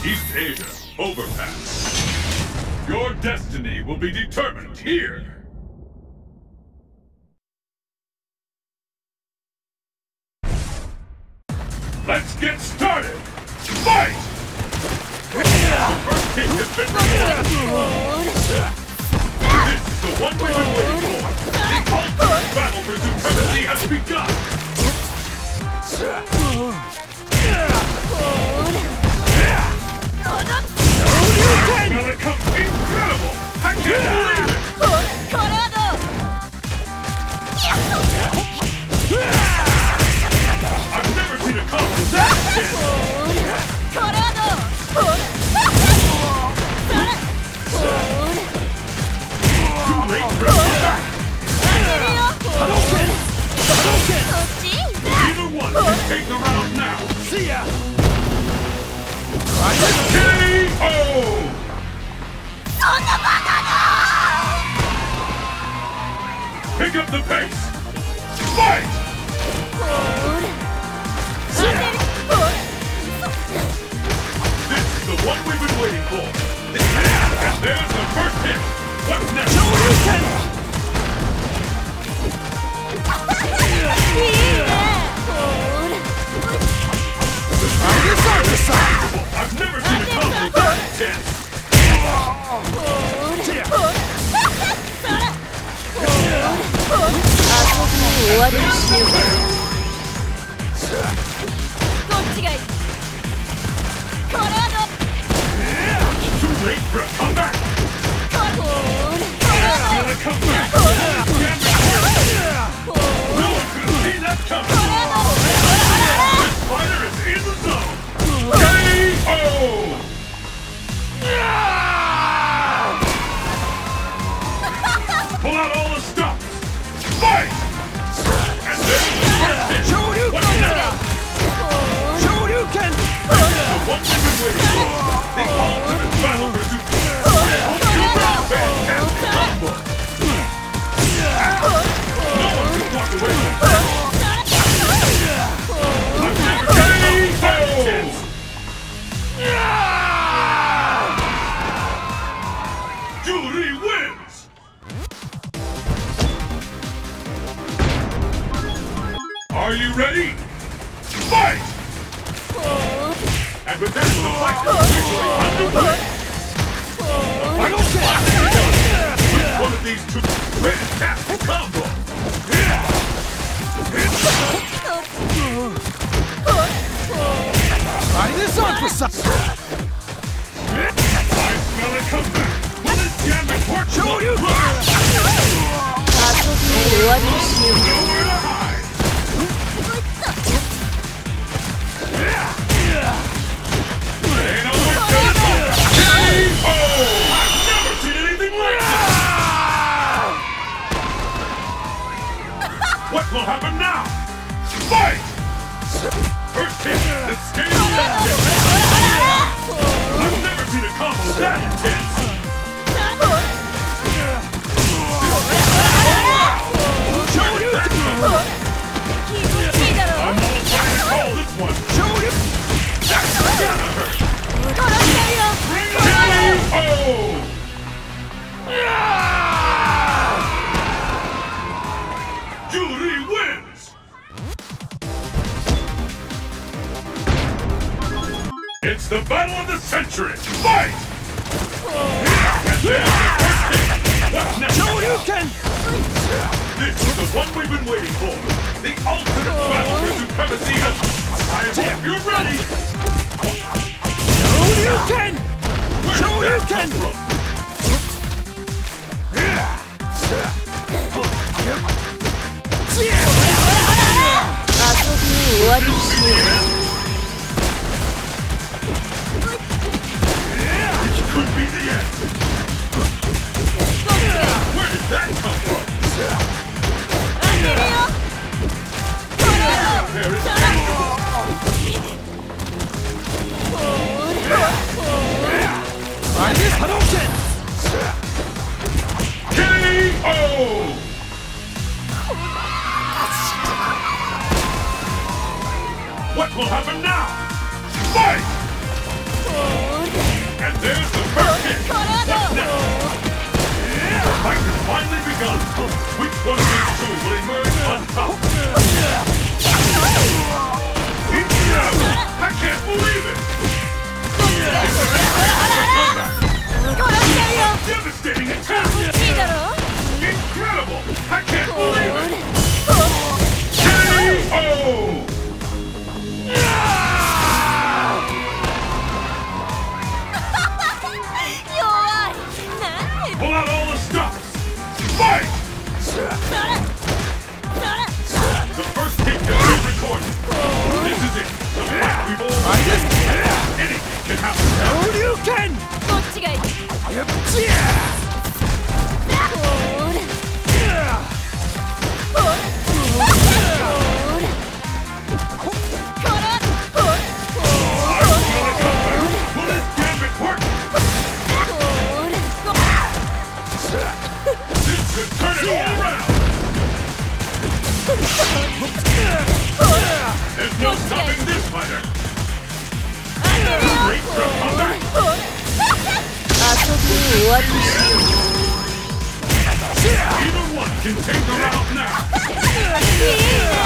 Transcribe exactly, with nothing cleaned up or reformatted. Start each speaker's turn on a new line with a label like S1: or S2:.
S1: East Asia, overpass. Your destiny will be determined here. Let's get started! Fight! First hit has been recorded. This is the one we've been waiting for. The ultimate battle for supremacy has begun. I'm gonna come incredible! I can't believe it! I've never seen a combo that intense! Too late for us to back! Either one can take the round now!
S2: See ya!
S1: K O! Pick up the pace! Fight! This is the one we've been waiting for! And there's the first hit! What's next? I've never seen a combo that intense! Too late for a comeback! Gonna come back! No one could have seen that coming! This fighter is in the zone! K O! Pull out all the stops! Fight! And then the first hit! What's next?
S2: Shoryuken!
S1: The one we've been waiting for! The ultimate battle for supremacy! Fantastic combo! No one can walk away from that! I've never seen a combo that intense! Juri wins! Are you ready? Fight! And with that, the fight is officially underway! The final shot! Which one of these two fantastic combo?
S2: Try this on for some.
S1: I smell a comeback! Will this jam report show you? Nowhere to hide! Ain't no more time! K O! I've never seen anything like this! What will happen now? Fight! First hit, the scale down! I've never seen a combo that intense! Where did that come from? I'm almost ready to call this one! That's gotta hurt! K O! Juri wins! It's the battle of the century! Fight! And there's the first hit! What's next? This is the one we've been waiting for! The ultimate battle for supremacy has... I hope you're ready!
S2: Shoryuken!
S1: Where did that come from? It could be the end! Where did that come from? There is
S2: Try this Hadouken!
S1: K O! What will happen now? Fight! There's the first hit. What's next? The fight has finally begun. Which one of these two will emerge on top? I can't believe it! Devastating attack! Incredible! I can't believe it! K O! Pull out all the stops! Fight! The first hit has been recorded. This is it. The fight we've all waited for. Anything can happen now.
S2: Shoryuken!
S1: Will this gambit work? This could turn it all around. There's no stopping this fighter. Great for a comeback. Either one can take the round now.